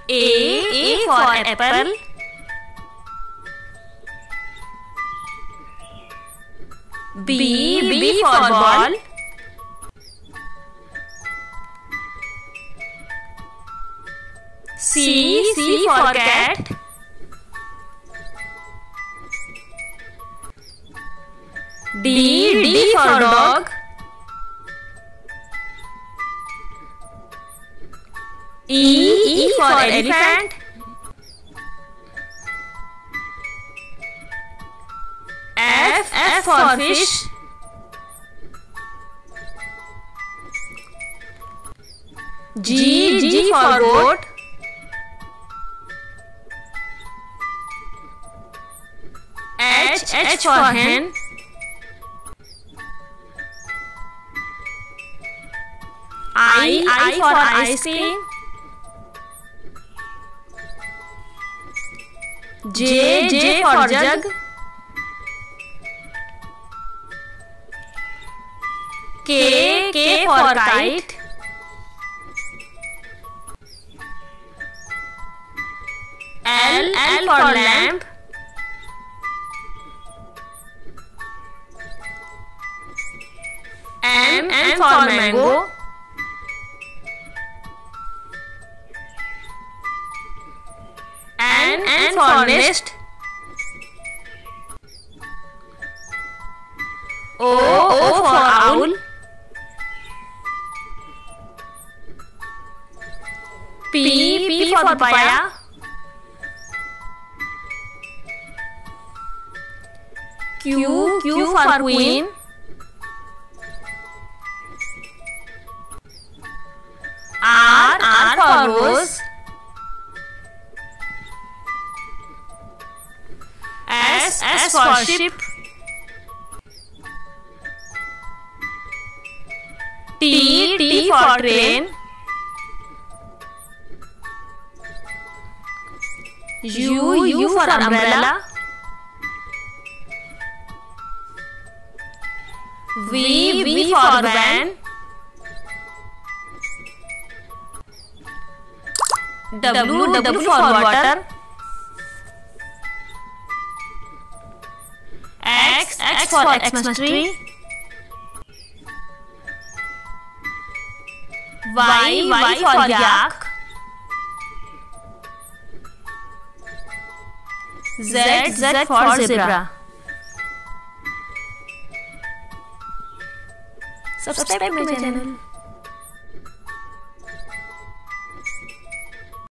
A for apple. B for ball. C for cat. D for dog. E for elephant. F for fish. G for goat. H for hen. I for ice cream. J for jug. K for kite. L for lamp. M for mango. N for nest. O for owl. P for papaya. Q for queen. R for rose. S for ship. T for train. U for umbrella. V for van. W for water. X for Xmas tree. Y for yak. Z for zebra. Subscribe my channel.